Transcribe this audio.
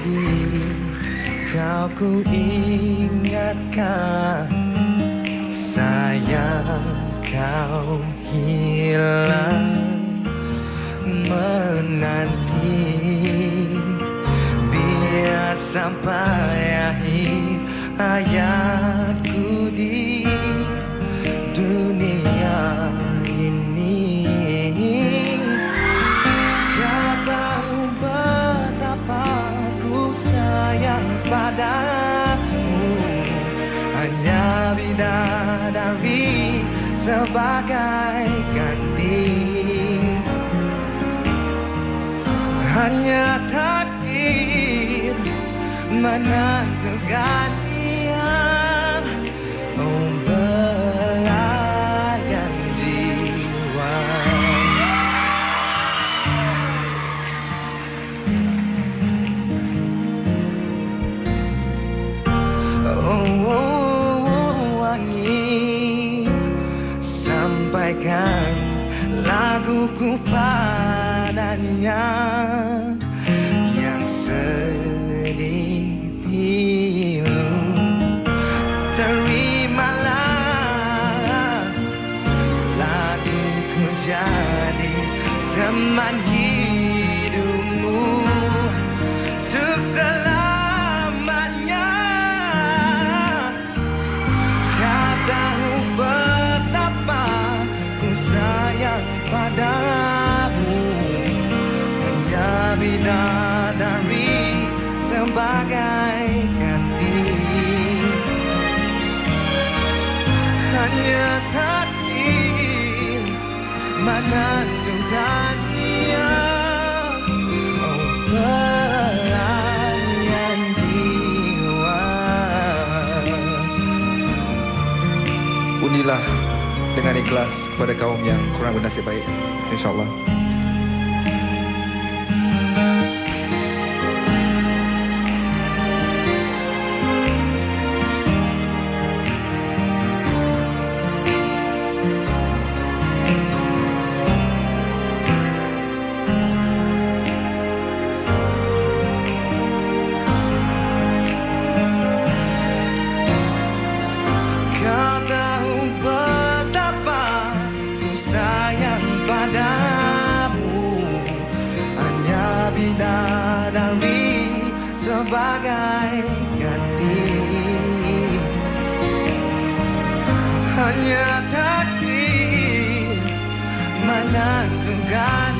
lagi kau ku ingatkan. Sayang kau hilang menanti, biar sampai akhir hayatku di dunia ini. Kau tahu betapa ku sayang padamu, hanya bidadari sebagai ganti. Hanya takdir menentukan ia, oh belayan jiwa. Wangi, sampaikan laguku padanya yang sedih pilu. Terimalah laguku jadi teman hidupmu untuk selamanya. Kau tahu betapa ku sayang padamu, hanya bidadari sebagai ganti. Hanya takdir menentukan ia, oh belayan jiwa. Undilah dengan ikhlas kepada kaum yang kurang bernasib baik, insyaallah. Kau tahu betapa ku sayang padamu, hanya bidadari sebagai ganti. Hanya takdir menentukan